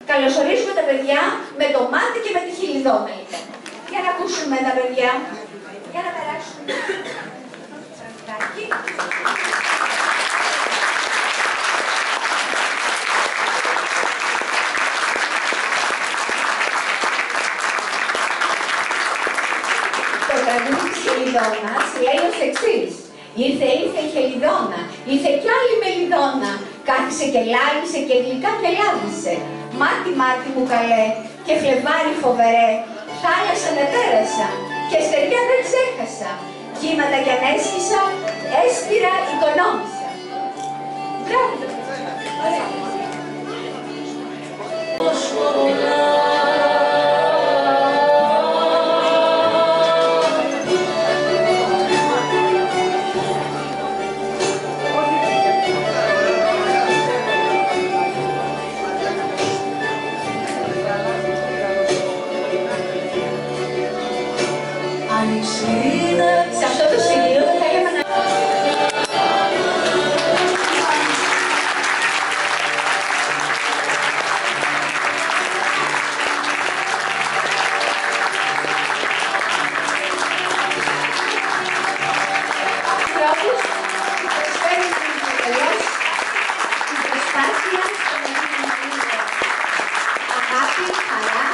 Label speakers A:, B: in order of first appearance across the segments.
A: Καλωσορίζουμε τα παιδιά με το μάτι και με τη χιλιδόνα, λοιπόν. Για να ακούσουμε τα παιδιά. Για να περάσουμε. Το τραγούδι της Χελιδόνας λέει ως εξής. Ήρθε η Χελιδόνα, ήρθε κι άλλη Μελιδόνα. Κάθισε και λάλησε και γλυκά και λάβησε. Μάτι μάτι μου καλέ και φλεβάρι φοβερέ. Θάλασσα με πέρασα και στεριά δεν ξέχασα. Κύματα κι ανέσχισα, έσπηρα οικονόμησα. Μπράβο! Σε αυτό το σημείο θα θέλαμε να... Ανθρώπους που προσφέρουν την προσπάθεια, αγάπη, χαρά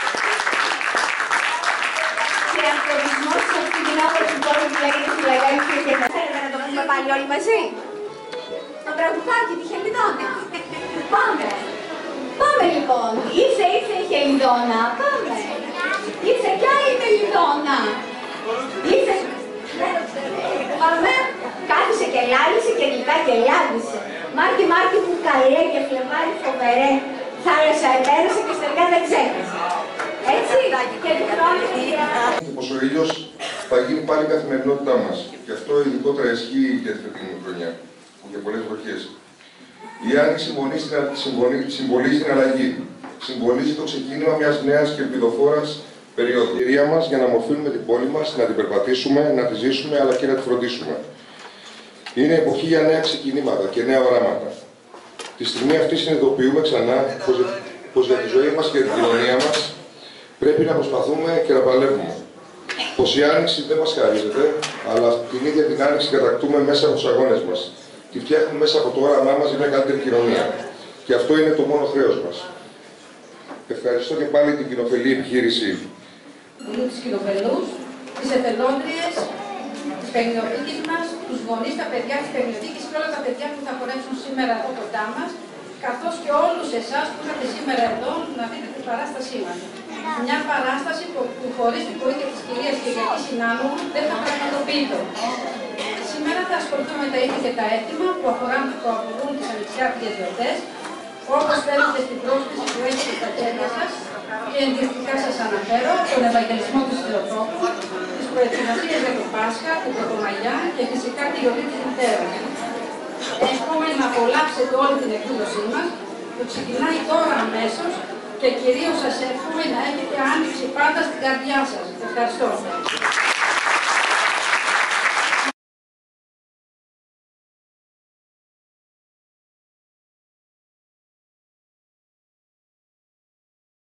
A: και ανθρωπισμό σε αυτή την όμορφη πόλη που λέγεται Φιλαδέλφια και θα θέλετε να το πούμε πάλι όλοι μαζί. Το τραγουδάκι, τη Χελιδόνα. Πάμε. Πάμε λοιπόν. Ήρθε η Χελιδόνα. Πάμε. Ήρθε κι άλλη Μελιδόνα. Ήρθε. Πάμε. Κάθισε και λάλησε και γλυκά και λάβησε. Μάρτι μάρτι που καλέ και φλεβάρι φοβερέ. Θάλασσα επέρασε και στεριά δεν ξέχασε. Έτσι, και του χρόνου
B: πως ο ήλιος θα γίνει πάλι η καθημερινότητά μας. Και αυτό ειδικότερα ισχύει για αυτή την χρονιά, για πολλές βροχές. Η Άνοιξη συμβολίζει την αλλαγή. Συμβολίζει το ξεκίνημα μιας νέας και ελπιδοφόρας περίοδου. Η ευκαιρία μας για να μορφύνουμε την πόλη μας, να την περπατήσουμε, να τη ζήσουμε αλλά και να τη φροντίσουμε. Είναι εποχή για νέα ξεκινήματα και νέα οράματα. Τη στιγμή αυτή συνειδητοποιούμε ξανά πως για τη ζωή μας και την κοινωνία μας πρέπει να προσπαθούμε και να παλεύουμε. Πως η Άνοιξη δεν μας χαρίζεται, αλλά την ίδια την Άνοιξη κατακτούμε μέσα από τους αγώνες μας. Τη φτιάχνουμε μέσα από το όραμά μας για μια καλύτερη κοινωνία. Και αυτό είναι το μόνο χρέος μας. Ευχαριστώ και πάλι την κοινοφελή επιχείρηση.
C: Τους κοινοφελούς, τις εθελόντριες, της Πενιωτικής μας, τους γονείς, τα παιδιά της Πενιωτικής και όλα τα παιδιά που θα χορέψουν σήμερα εδώ κοντά μας, καθώς και όλους εσάς που είσαστε σήμερα εδώ να δείτε την παράστασή μας. Μια παράσταση που χωρίς την βοήθεια της κυρίας Κυριακής Συνάνου δεν θα πραγματοποιείται. Σήμερα θα ασχοληθούμε με τα ήθη και τα έθιμα που αφορούν τις ανοιξιάτικες γιορτές, όπως φαίνεται στην πρόσκληση που έχετε στα χέρια σας και ενδεικτικά σας αναφέρω τον Ευαγγελισμό του Θεοτόκου, τις προετοιμασίες για το Πάσχα, την Πρωτομαγιά και φυσικά τη γιορτή της Μητέρας. Εύχομαι να απολαύσετε όλη την εκδήλωσή μας που ξεκινάει τώρα αμέσως και κυρίως σας εύχομαι να έχετε άνοιξη πάντα στην καρδιά σας. Ευχαριστώ.